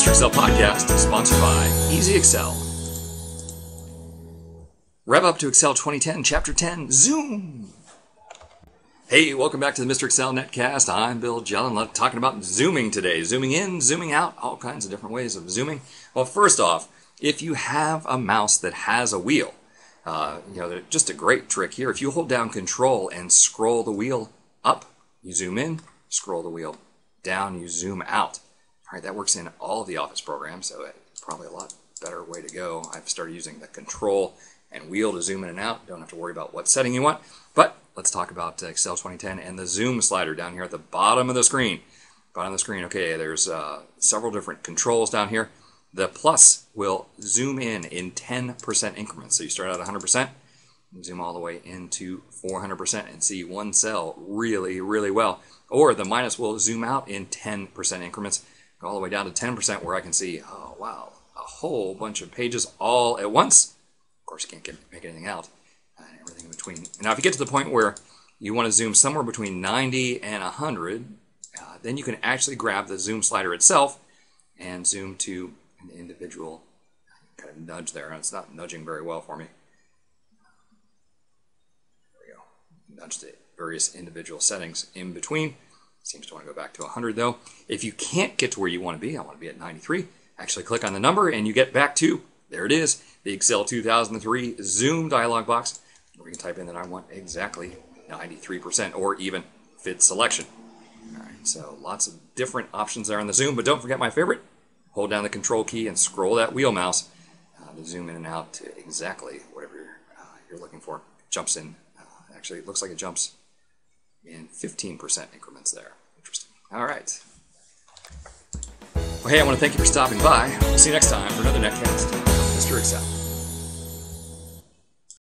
Mr. Excel podcast is sponsored by Easy Excel. Rev Up To Excel 2010, Chapter 10, Zoom. Hey, welcome back to the Mr. Excel Netcast. I'm Bill Jelen, talking about zooming today. Zooming in, zooming out, all kinds of different ways of zooming. Well, first off, if you have a mouse that has a wheel, just a great trick here. If you hold down Ctrl and scroll the wheel up, you zoom in, scroll the wheel down, you zoom out. All right, that works in all of the Office programs, so it's probably a lot better way to go. I've started using the Control and wheel to zoom in and out. Don't have to worry about what setting you want. But let's talk about Excel 2010 and the zoom slider down here at the bottom of the screen. Bottom of the screen, okay, there's several different controls down here. The plus will zoom in 10% increments. So you start out at 100%, zoom all the way into 400% and see one cell really, really well. Or the minus will zoom out in 10% increments, go all the way down to 10% where I can see, oh wow, a whole bunch of pages all at once. Of course, you can't make anything out, and everything in between. Now, if you get to the point where you want to zoom somewhere between 90 and 100, then you can actually grab the zoom slider itself and zoom to an individual kind of nudge there. And it's not nudging very well for me. There we go. Nudge the various individual settings in between. Seems to want to go back to 100 though. If you can't get to where you want to be, I want to be at 93, actually click on the number and you get back to, there it is, the Excel 2003 Zoom dialog box, where you can type in that I want exactly 93% or even fit selection. All right, so lots of different options there on the Zoom, but don't forget my favorite. Hold down the Control key and scroll that wheel mouse to zoom in and out to exactly whatever you're looking for. Jumps in, actually it looks like it jumps in 15% increments there. Interesting. All right. Well, hey, I want to thank you for stopping by. We'll see you next time for another Netcast. Mr. Excel.